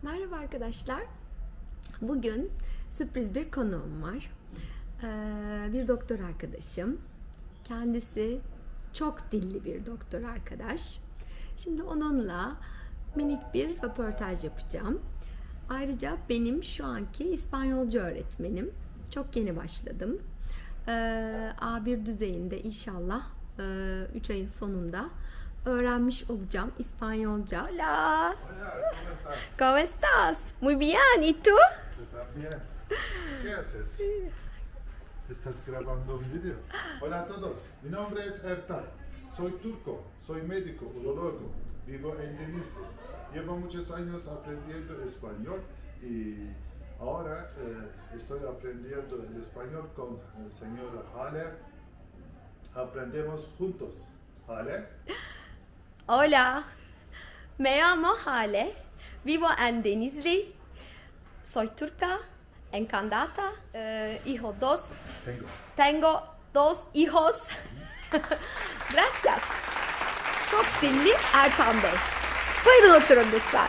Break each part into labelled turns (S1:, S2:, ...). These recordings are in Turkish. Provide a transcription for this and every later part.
S1: Merhaba arkadaşlar. Bugün sürpriz bir konuğum var. Bir doktor arkadaşım. Kendisi çok dilli bir doktor arkadaş. Şimdi onunla minik bir röportaj yapacağım. Ayrıca benim şu anki İspanyolca öğretmenim. Çok yeni başladım. A1 düzeyinde inşallah 3 ayın sonunda öğrenmiş olacağım İspanyolca. Hola. ¿Cómo estás? Muy bien. ¿Y tú?
S2: Yo también. ¿Qué haces? ¿Estás grabando un video? Hola a todos. Mi nombre es Ertan. Soy turco. Soy médico, urologo. Vivo en Denizli. Llevo muchos años aprendiendo español y ahora estoy aprendiendo el español con el señor Hale. Aprendemos juntos. Hale.
S1: Hola. Me llamo Hale. Vivo en Denizli. Soy turca. Encantada. Hijo dos. Tengo dos hijos. Gracias. Çok dilli Ertan Bey. Buyurun oturun lütfen.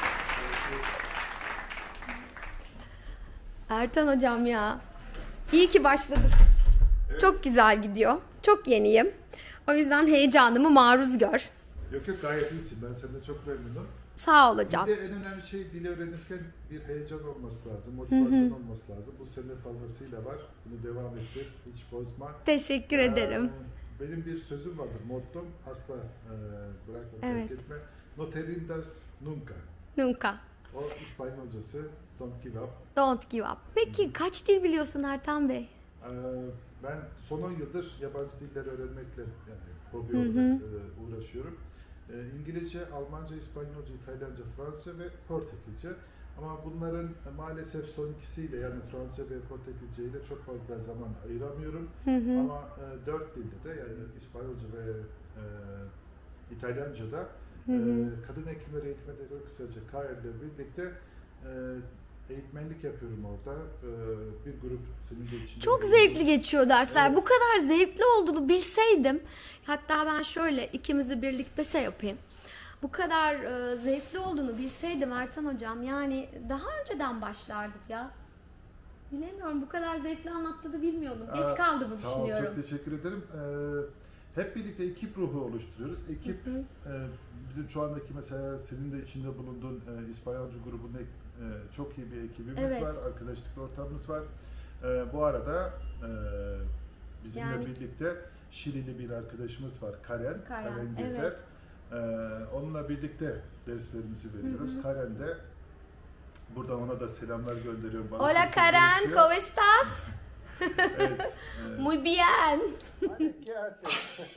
S1: Ertan hocam ya. İyi ki başladık.
S2: Evet.
S1: Çok güzel gidiyor. Çok yeniyim. O yüzden heyecanımı maruz gör.
S2: Yok gayet iyisin. Ben senden çok memnunum.
S1: Sağ ol hocam.
S2: Bir de en önemli şey dili öğrenirken bir heyecan olması lazım, motivasyon olması lazım. Bu sende fazlasıyla var. Bunu devam ettir, hiç bozma.
S1: Teşekkür ederim.
S2: Benim bir sözüm vardır, mottom. Asla bırakma,
S1: Evet.
S2: terk etme. No te rindas nunca.
S1: Nunca.
S2: O İspanyolcası don't give up.
S1: Don't give up. Peki kaç dil biliyorsun Ertan Bey?
S2: Ben son 10 yıldır yabancı diller öğrenmekle yani hobi olarak uğraşıyorum. İngilizce, Almanca, İspanyolca, İtalyanca, Fransızca ve Portekizce. Ama bunların maalesef son ikisiyle yani Fransızca ve Portekizce ile çok fazla zaman ayıramıyorum. Ama 4 dilde de yani İspanyolca ve İtalyanca'da kadın hekimleri eğitmede kısaca KR ile birlikte eğitmenlik yapıyorum orada. Bir grup senin de içinde.
S1: Çok zevkli geçiyor dersler.
S2: Evet.
S1: Bu kadar zevkli olduğunu bilseydim. Hatta ben şöyle ikimizi birlikte şey yapayım. Bu kadar zevkli olduğunu bilseydim Ertan hocam yani daha önceden başlardık ya. Bilemiyorum bu kadar zevkli anlattığını bilmiyordum. Geç kaldı bu
S2: Sağ ol,
S1: düşünüyorum.
S2: çok teşekkür ederim. Hep birlikte ekip ruhu oluşturuyoruz. Ekip bizim şu andaki mesela senin de içinde bulunduğun İspanyolca grubunda çok iyi bir ekibimiz
S1: Evet.
S2: var, arkadaşlık ortamımız var. Bu arada bizimle
S1: Yani-
S2: birlikte Şilili bir arkadaşımız var, Karen Gezer.
S1: evet.
S2: Onunla birlikte derslerimizi veriyoruz. Karen de buradan ona da selamlar gönderiyorum. Bana
S1: Hola
S2: kesin
S1: Karen,
S2: görüşüyor.
S1: ¿cómo estás?
S2: Evet.
S1: Muy bien.
S2: ¿Qué haces?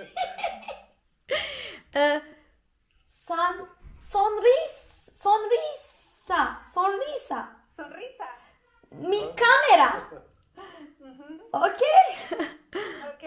S1: Sonrisa.
S3: Sonrisa.
S1: Mi cámara. Ok.
S3: Ok.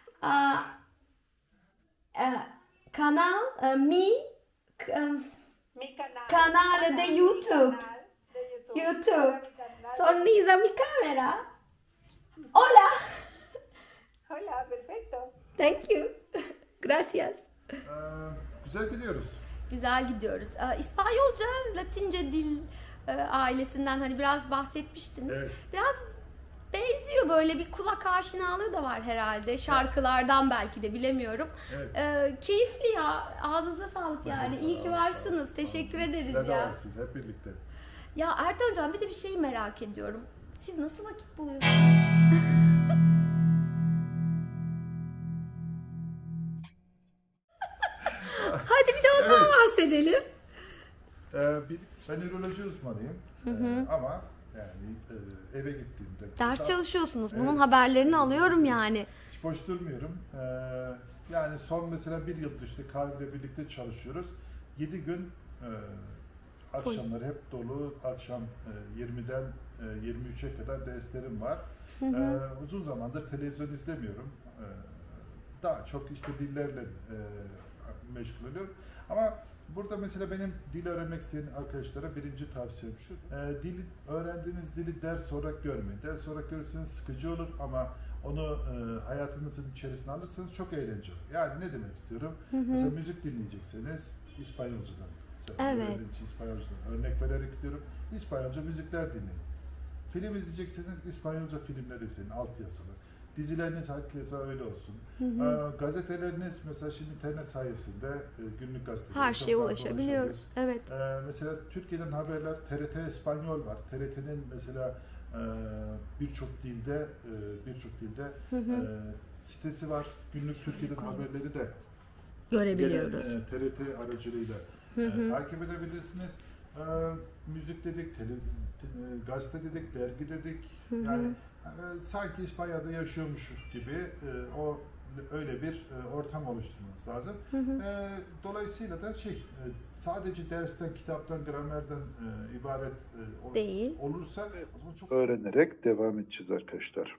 S1: Canal, mi
S3: Mi canal.
S1: Canal de YouTube.
S3: Canal de YouTube.
S1: YouTube.
S3: Mi canal.
S1: Sonrisa mi cámara. Hola.
S3: Hola, perfecto.
S1: Thank you. Gracias.
S2: Güzel gidiyoruz.
S1: Güzel gidiyoruz. İspanyolca, Latince dil ailesinden hani biraz bahsetmiştiniz.
S2: Evet.
S1: Biraz benziyor, böyle bir kulak aşinalığı da var herhalde. Şarkılardan belki de bilemiyorum.
S2: Evet.
S1: Keyifli ya. Ağzınıza sağlık yani. İyi ki varsınız. Teşekkür ederiz
S2: Sizler de
S1: ya.
S2: varsınız hep birlikte.
S1: Ya Ertan hocam bir de bir şey merak ediyorum. Siz nasıl vakit buluyorsunuz? Hadi bir de ondan
S2: Evet.
S1: bahsedelim.
S2: Ben üroloji uzmanıyım. Ama yani eve gittiğimde
S1: Ders çalışıyorsunuz. Bunun
S2: Evet.
S1: haberlerini alıyorum yani.
S2: hiç boş durmuyorum. Yani son mesela bir yıldır işte kahveyle birlikte çalışıyoruz. 7 gün akşamları hep dolu. Akşam 20'den 23'e kadar derslerim var. Uzun zamandır televizyon izlemiyorum. Daha çok işte dillerle meşgul oluyorum. Ama burada mesela benim dil öğrenmek isteyen arkadaşlara birinci tavsiyem şu. Dil, öğrendiğiniz dili ders olarak görmeyin. Ders olarak görürseniz sıkıcı olur ama onu hayatınızın içerisine alırsanız çok eğlenceli olur. Yani ne demek istiyorum? Mesela müzik dinleyecekseniz İspanyolcadan
S1: Evet.
S2: Öğrendiğim için İspanyolcadan örnek vererek diyorum. İspanyolca müzikler dinleyin. Film izleyecekseniz İspanyolca filmler izleyin, altyazılı. Dizileriniz hakeza öyle olsun. Gazeteleriniz mesela şimdi internet sayesinde günlük gazeteler.
S1: Her şeye ulaşabiliyoruz. Evet.
S2: Mesela Türkiye'den haberler, TRT İspanyol var. TRT'nin mesela birçok dilde sitesi var. Günlük Türkiye'den haberleri de
S1: Görebiliyoruz.
S2: TRT aracılığıyla takip edebilirsiniz. Müzik dedik, gazete dedik, dergi dedik. Yani sanki İspanya'da yaşıyormuşuz gibi öyle bir ortam oluşturmanız lazım. Dolayısıyla da sadece dersten, kitaptan, gramerden ibaret
S1: değil
S2: olursa o zaman çok
S4: öğrenerek devam edeceğiz arkadaşlar.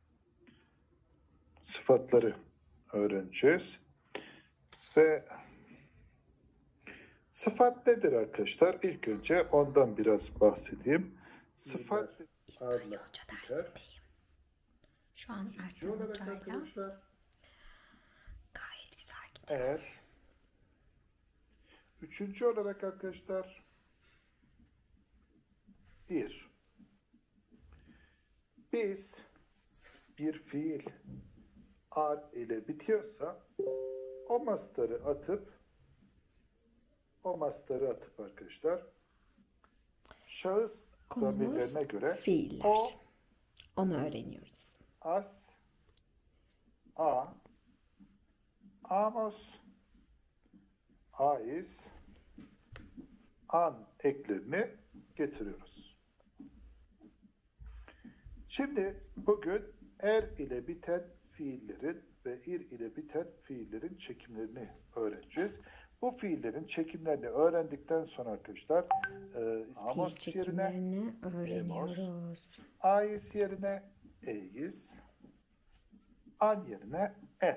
S4: Sıfatları öğreneceğiz. Ve sıfat nedir arkadaşlar? İlk önce ondan biraz bahsedeyim. Sıfat
S1: İspanyolca dersindeyim. Şu an Ertan Hoca'yla gayet güzel gidiyor.
S4: Üçüncü olarak arkadaşlar biz bir fiil ar ile bitiyorsa o mastarı atıp arkadaşlar şahıs zamirlerine göre
S1: fiiller. Onu öğreniyoruz.
S4: As, a, amos, ais, an eklerini getiriyoruz. Şimdi bugün er ile biten fiillerin ve ir ile biten fiillerin çekimlerini öğreneceğiz. Bu fiillerin çekimlerini öğrendikten sonra arkadaşlar amos yerine
S1: öğreniyoruz.
S4: ais yerine eis, an yerine en.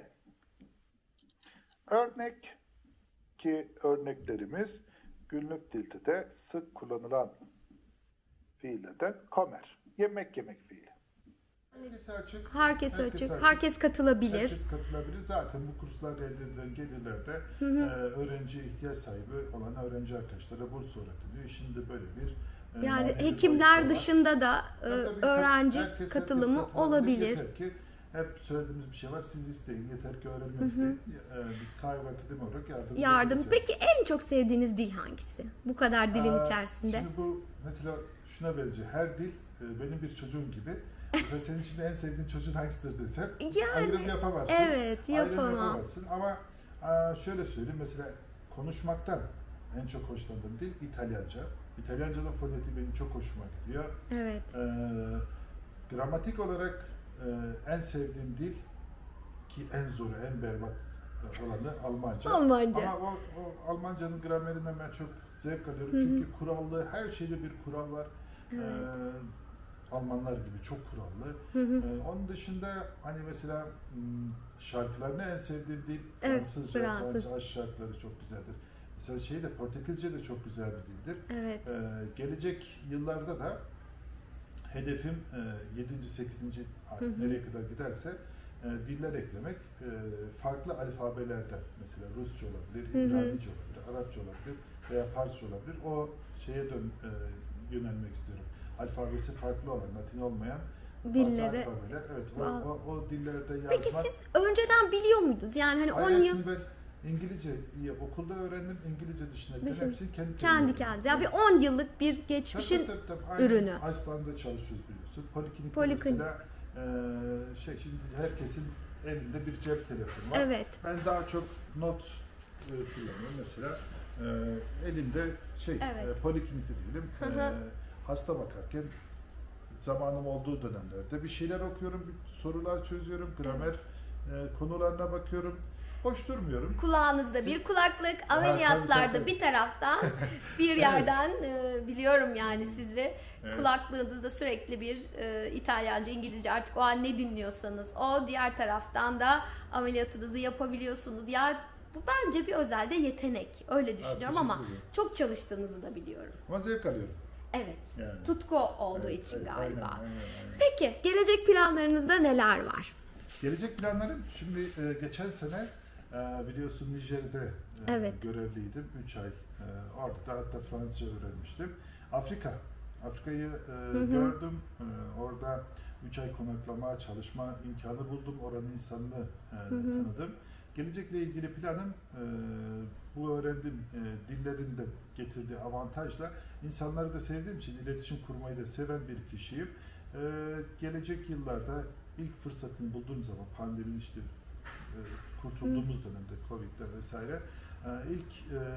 S4: Örneklerimiz günlük dilde de sık kullanılan fiillerden komer. Yemek fiili.
S1: Herkes açık. Herkes katılabilir.
S2: Herkes katılabilir. Zaten bu kurslarda elde edilen gelirlerde öğrenci ihtiyaç sahibi olan öğrenci arkadaşlara burs olarak gidiyor. Şimdi böyle bir
S1: yani hekimler dışında da öğrenci katılımı olabilir.
S2: Yeter ki hep söylediğimiz bir şey var. Siz isteyin. Yeter ki öğrenmek isteyin. Biz Kayva Akademi olarak
S1: yardım. Peki en çok sevdiğiniz dil hangisi? Bu kadar dilin içerisinde.
S2: Şimdi bu mesela şuna benziyor. Her dil benim bir çocuğum gibi. Mesela senin şimdi en sevdiğin çocuğun hangisidir desem ayrım yapamazsın.
S1: Evet, yapamam.
S2: Ama şöyle söyleyeyim, mesela konuşmaktan en çok hoşlandığım dil İtalyanca. İtalyanca'nın fonetiği benim çok hoşuma gidiyor.
S1: Evet.
S2: Gramatik olarak en sevdiğim dil, ki en zoru, en berbat olanı Almanca. Ama o Almanca'nın gramerinden ben çok zevk alıyorum. Çünkü kurallı, her şeyde bir kural var.
S1: Evet.
S2: Almanlar gibi çok kurallı. Onun dışında hani mesela şarkılarını en sevdiğim dil Fransızca. Fransız aşk şarkıları çok güzeldir. Mesela Portekizce de çok güzel bir dildir.
S1: Evet.
S2: Gelecek yıllarda da hedefim 7. 8. artık nereye kadar giderse diller eklemek. Farklı alfabelerden, mesela Rusça olabilir, İbranice olabilir, Arapça olabilir veya Farsça olabilir. O şeye yönelmek istiyorum. Alfabesi farklı olan, Latin olmayan
S1: dilleri.
S2: Alfabeler. Evet, o dillerde yazmak.
S1: Peki siz önceden biliyor muydunuz? Yani hani 10 yıl...
S2: Ben İngilizceyi okulda öğrendim. İngilizce dışında hepsini
S1: kendi kendine. Ya bir 10 yıllık bir geçmişin ürünü.
S2: Iceland'da çalışıyoruz biliyorsun. Poliklinikte mesela şimdi herkesin elinde bir cep telefonu var.
S1: Evet.
S2: Ben daha çok not kullanıyorum mesela. Elimde poliklinikte diyelim. Hasta bakarken zamanım olduğu dönemlerde bir şeyler okuyorum, sorular çözüyorum, gramer konularına bakıyorum. Boş durmuyorum.
S1: Kulağınızda bir kulaklık, ameliyatlarda bir taraftan bir yerden biliyorum yani sizi. Evet. Kulaklığınızda sürekli bir İtalyanca, İngilizce, artık o an ne dinliyorsanız o, diğer taraftan da ameliyatınızı yapabiliyorsunuz. Ya bu bence bir özelde yetenek. Öyle düşünüyorum ama çok çalıştığınızı da biliyorum.
S2: Ama zevk alıyorum.
S1: Evet. Yani. Tutku olduğu için galiba.
S2: Aynen.
S1: Peki gelecek planlarınızda neler var?
S2: Gelecek planlarım, şimdi geçen sene biliyorsun Nijer'de görevliydim. 3 ay Orada da hatta Fransızca öğrenmiştim. Afrika'yı gördüm. Orada 3 ay konaklama, çalışma imkanı buldum. Oranın insanını tanıdım. Gelecekle ilgili planım bu öğrendiğim dillerin de getirdiği avantajla insanları da sevdiğim için iletişim kurmayı da seven bir kişiyim. Gelecek yıllarda ilk fırsatını bulduğum zaman pandeminin işte kurtulduğumuz dönemde Covid'de vesaire ilk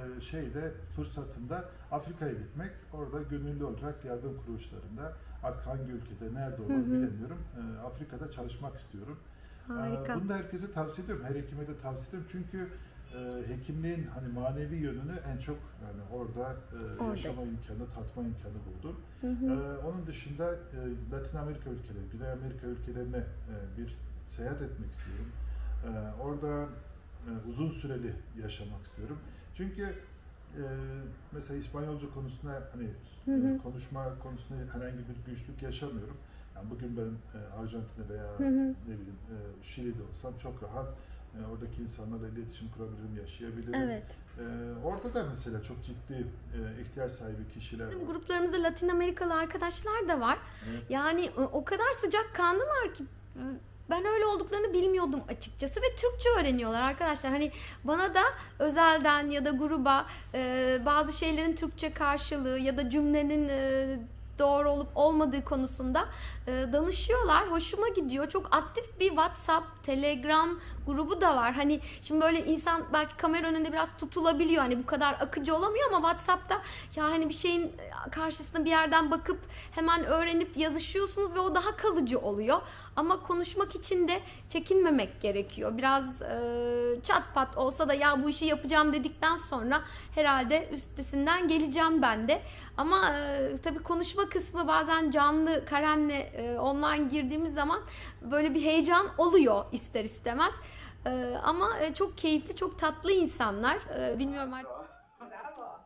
S2: fırsatımda Afrika'ya gitmek. Orada gönüllü olarak yardım kuruluşlarında artık hangi ülkede nerede olur bilemiyorum. Afrika'da çalışmak istiyorum.
S1: Harika.
S2: Bunu da herkese tavsiye ediyorum. Her hekime de tavsiye ediyorum. Çünkü hekimliğin hani manevi yönünü en çok yani orada yaşama imkanı, tatma imkanı buldum. Onun dışında Latin Amerika ülkeleri, Güney Amerika ülkelerine bir seyahat etmek istiyorum. Orada uzun süreli yaşamak istiyorum. Çünkü mesela İspanyolca konusunda hani konuşma konusunda herhangi bir güçlük yaşamıyorum. Yani bugün ben Arjantin'de veya ne bileyim Şili'de olsam çok rahat oradaki insanlarla iletişim kurabilirim, yaşayabilirim.
S1: Evet.
S2: Orada da mesela çok ciddi ihtiyaç sahibi kişiler var.
S1: Bizim gruplarımızda Latin Amerikalı arkadaşlar da var.
S2: Evet.
S1: Yani o kadar sıcakkanlılar ki ben öyle olduklarını bilmiyordum açıkçası ve Türkçe öğreniyorlar arkadaşlar. Hani bana da özelden ya da gruba bazı şeylerin Türkçe karşılığı ya da cümlenin doğru olup olmadığı konusunda danışıyorlar. Hoşuma gidiyor. Çok aktif bir WhatsApp, Telegram grubu da var. Hani şimdi böyle insan belki kamera önünde biraz tutulabiliyor. Hani bu kadar akıcı olamıyor ama WhatsApp'ta ya hani bir şeyin karşısına bir yerden bakıp hemen öğrenip yazışıyorsunuz ve o daha kalıcı oluyor. Ama konuşmak için de çekinmemek gerekiyor. Biraz çat pat olsa da ya bu işi yapacağım dedikten sonra herhalde üstesinden geleceğim ben de. Ama tabii konuşma kısmı bazen canlı Karen'le online girdiğimiz zaman böyle bir heyecan oluyor ister istemez. Ama çok keyifli, çok tatlı insanlar. Bilmiyorum artık.
S3: Bravo.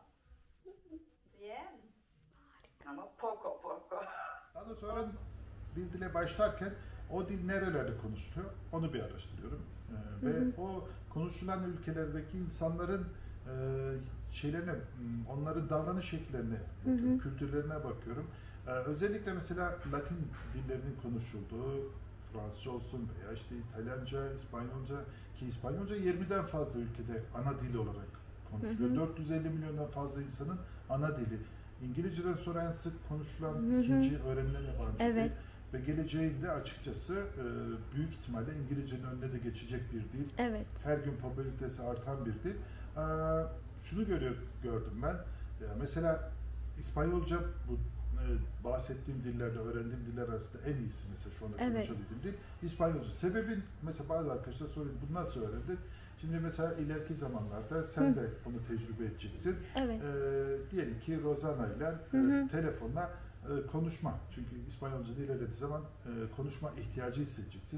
S3: Bien. Ama poco poco.
S2: Daha da sonra bir dile başlarken o dil nerelerde konuşuluyor onu bir araştırıyorum. Ve o konuşulan ülkelerdeki insanların şeylerine, onların davranış şekillerine, kültürlerine bakıyorum. Özellikle mesela Latin dillerinin konuşulduğu, Fransızca olsun veya işte İtalyanca, İspanyolca ki İspanyolca 20'den fazla ülkede ana dil olarak konuşuluyor. 450 milyondan fazla insanın ana dili. İngilizceden sonra en sık konuşulan ikinci öğrenilen yabancı dil. Ve geleceğinde açıkçası büyük ihtimalle İngilizcenin önüne de geçecek bir dil.
S1: Evet.
S2: Her gün popülaritesi artan bir dil. Şunu gördüm ben. Mesela İspanyolca bu bahsettiğim dillerde, öğrendiğim diller arasında en iyisi mesela şu anda konuşabildiğim dil İspanyolca. Sebebin mesela bazı arkadaşlar soruyor bunu nasıl öğrendin? Şimdi mesela ileriki zamanlarda sen de onu tecrübe edeceksin.
S1: Evet.
S2: Diyelim ki Rozana ile telefonla konuşma. Çünkü İspanyolca'da ilerlediği zaman konuşma ihtiyacı hissedeceksiniz.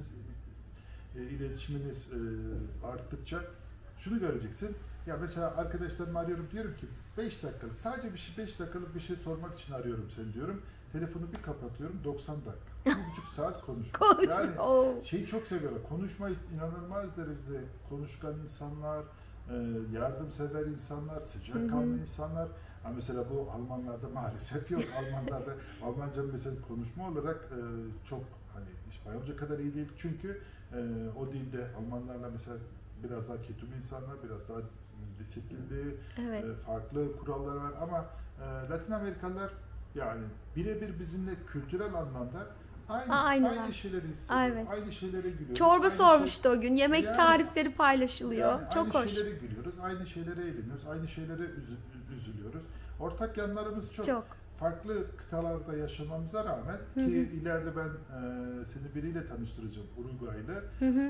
S2: İletişiminiz arttıkça şunu göreceksin. Ya mesela arkadaşlarımı arıyorum diyorum ki 5 dakikalık sadece 5 dakikalık bir şey sormak için arıyorum seni diyorum. Telefonu bir kapatıyorum 90 dakika. 1,5 saat konuşma. Yani şeyi çok seviyorlar. Konuşmayı inanılmaz derecede konuşkan insanlar, yardımsever insanlar, sıcakkanlı insanlar. Ha mesela bu Almanlarda maalesef yok. Almanca mesela konuşma olarak çok hani İspanyolca kadar iyi değil. Çünkü o dilde Almanlarla mesela biraz daha ketum insanlar, biraz daha disiplinli, farklı kurallar var ama Latin Amerikalılar yani birebir bizimle kültürel anlamda aynı şeyleri hissediyoruz, aynı şeylere gülüyoruz.
S1: Çorba sormuştu o gün, yemek tarifleri paylaşılıyor.
S2: Yani
S1: çok
S2: aynı
S1: hoş.
S2: Şeylere gülüyoruz, aynı şeylere eğleniyoruz, aynı şeylere üzülüyoruz. Ortak yanlarımız çok. Farklı kıtalarda yaşamamıza rağmen ki ileride ben seni biriyle tanıştıracağım, Uruguaylı.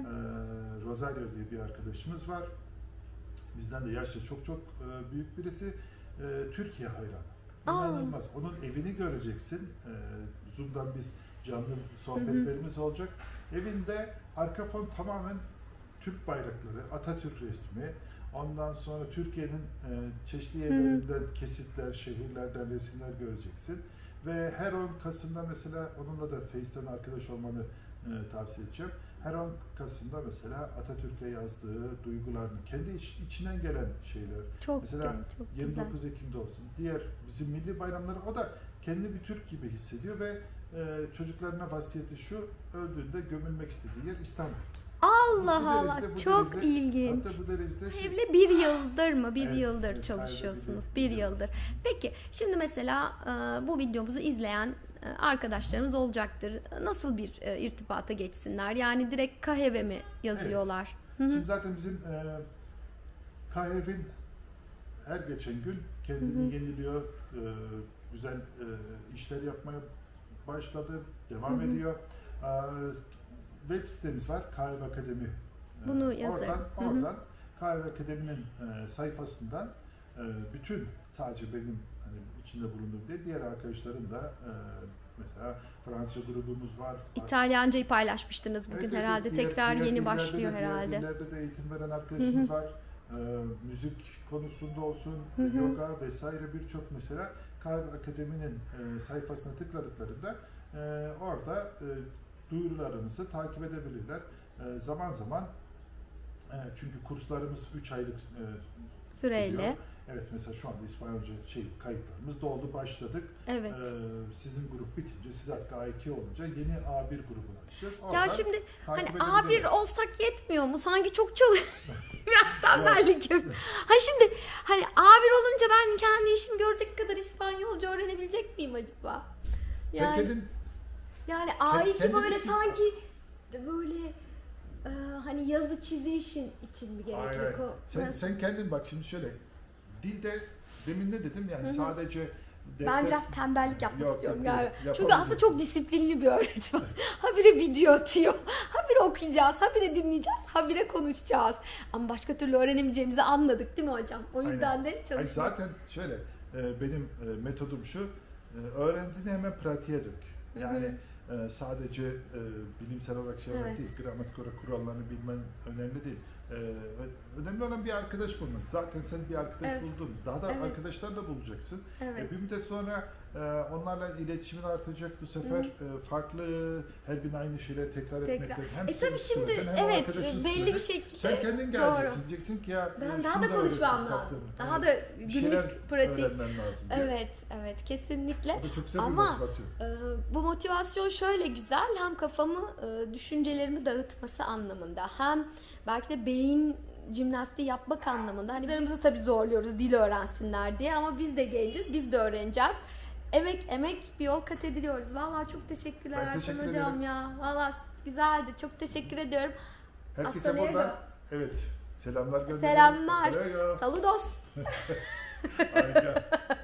S2: Rosario diye bir arkadaşımız var. Bizden de yaşça çok büyük birisi. Türkiye hayranı. İnanılmaz. Onun evini göreceksin. Zoom'dan biz canlı sohbetlerimiz olacak. Evinde arka fon tamamen Türk bayrakları, Atatürk resmi. Ondan sonra Türkiye'nin çeşitli yerlerinden kesitler, şehirlerden resimler göreceksin. Ve her 10 Kasım'da mesela onunla da Face'ten arkadaş olmanı tavsiye edeceğim. her 10 Kasım'da mesela Atatürk'e yazdığı duygularını, kendi içinden gelen şeyler.
S1: Çok
S2: Mesela
S1: çok
S2: 29
S1: güzel.
S2: Ekim'de olsun, diğer bizim milli bayramları o da kendi bir Türk gibi hissediyor ve çocuklarına vasiyeti şu, öldüğünde gömülmek istediği yer İstanbul.
S1: Allah
S2: Bu
S1: Allah,
S2: derecede, bu
S1: çok
S2: derecede,
S1: ilginç.
S2: hatta bu derecede
S1: Evli bir yıldır mı? Bir
S2: Evet,
S1: yıldır
S2: evet,
S1: çalışıyorsunuz.
S2: aynen,
S1: Bir
S2: bir yıl.
S1: yıldır. Peki şimdi mesela bu videomuzu izleyen arkadaşlarımız olacaktır. Nasıl bir irtibata geçsinler? Yani direkt KHV mi yazıyorlar? Hı hı.
S2: Şimdi zaten bizim KHV'nin her geçen gün kendini yeniliyor, güzel işler yapmaya başladı, devam ediyor. Web sitemiz var, KHV Akademi.
S1: Bunu yazarım.
S2: Oradan KHV Akademi'nin sayfasından bütün, sadece benim hani içinde bulunduğum değil, diğer arkadaşların da mesela Fransızca grubumuz var.
S1: İtalyancayı paylaşmıştınız bugün
S2: Evet,
S1: herhalde.
S2: diğer
S1: Tekrar yeni
S2: dillerde
S1: başlıyor
S2: de,
S1: herhalde.
S2: Diğer dillerde de eğitim veren arkadaşımız var. Müzik konusunda olsun, yoga vesaire birçok mesela KHV Akademi'nin sayfasına tıkladıklarında orada duyurularımızı takip edebilirler. Zaman zaman çünkü kurslarımız 3 aylık
S1: Süreyle.
S2: sürüyor. Evet, mesela şu anda İspanyolca kayıtlarımız doldu, başladık.
S1: Evet.
S2: Sizin grup bitince, siz artık A2 olunca yeni A1 grubuna açacağız.
S1: Ya şimdi hani
S2: takip
S1: A1
S2: edebilirler.
S1: olsak yetmiyor mu? Sanki çok biraz tembellik yapıyor. Ha şimdi hani A1 olunca ben kendi işimi görecek kadar İspanyolca öğrenebilecek miyim acaba?
S2: Sen kendin
S1: Yani A2
S2: kendin
S1: böyle
S2: isim-
S1: sanki böyle hani yazı çizi işin için mi gerekiyor?
S2: Sen kendin bak şimdi şöyle, dilde demin ne dedim yani sadece
S1: Ben biraz tembellik yapmak
S2: Yok,
S1: istiyorum
S2: yok,
S1: yani.
S2: yapabilirsin.
S1: Çünkü aslında çok disiplinli bir öğretmen. Habire video atıyor. Habire okuyacağız, habire dinleyeceğiz, habire konuşacağız. Ama başka türlü öğrenemeyeceğimizi anladık değil mi hocam? O yüzden de çalışmak.
S2: Zaten şöyle benim metodum şu, öğrendiğini hemen pratiğe dök. Yani sadece bilimsel olarak şey olarak
S1: Evet.
S2: değil, gramatik olarak kurallarını bilmen önemli değil. Önemli olan bir arkadaş bulması. Zaten sen bir arkadaş
S1: Evet.
S2: buldun. Daha da
S1: Evet.
S2: arkadaşlar da bulacaksın.
S1: Evet.
S2: Bir müddet sonra onlarla iletişimin artacak. Bu sefer farklı, her gün aynı şeyleri tekrar etmekten hem seni
S1: Tabii şimdi
S2: sıkılacaksın, hem
S1: evet
S2: arkadaşın
S1: belli bir
S2: sıkılacak.
S1: şekilde.
S2: Sen kendin geleceksin. Diyeceksin ki ya
S1: Ben
S2: şunu
S1: daha da konuşmam
S2: öğretsin
S1: lazım.
S2: kaptanım.
S1: Daha
S2: Evet.
S1: da
S2: Bir şeyler
S1: günlük pratik.
S2: öğrenmen lazım diye.
S1: Evet, evet kesinlikle.
S2: O da çok güzel bir
S1: Ama
S2: motivasyon.
S1: bu motivasyon şöyle güzel, hem kafamı, düşüncelerimi dağıtması anlamında, hem belki de beyin jimnastiği yapmak anlamında. Hani bizlerimizi tabii zorluyoruz dil öğrensinler diye, ama biz de genciz, biz de öğreneceğiz. Emek bir yol kat ediyoruz. Vallahi çok teşekkürler
S2: Ben teşekkür
S1: Ertan hocam
S2: ederim.
S1: ya. Vallahi çok güzeldi. Çok teşekkür ediyorum.
S2: Herkese
S1: Hasta
S2: buradan
S1: neydi?
S2: selamlar gönderiyorum.
S1: Selamlar.
S2: Hasta luego.
S1: Saludos.
S2: Harika.